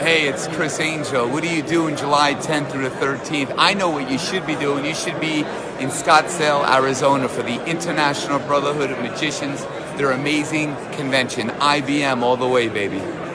Hey, it's Criss Angel. What are you doing July 10th through the 13th? I know what you should be doing. You should be in Scottsdale, Arizona for the International Brotherhood of Magicians, their amazing convention. I.B.M. all the way, baby.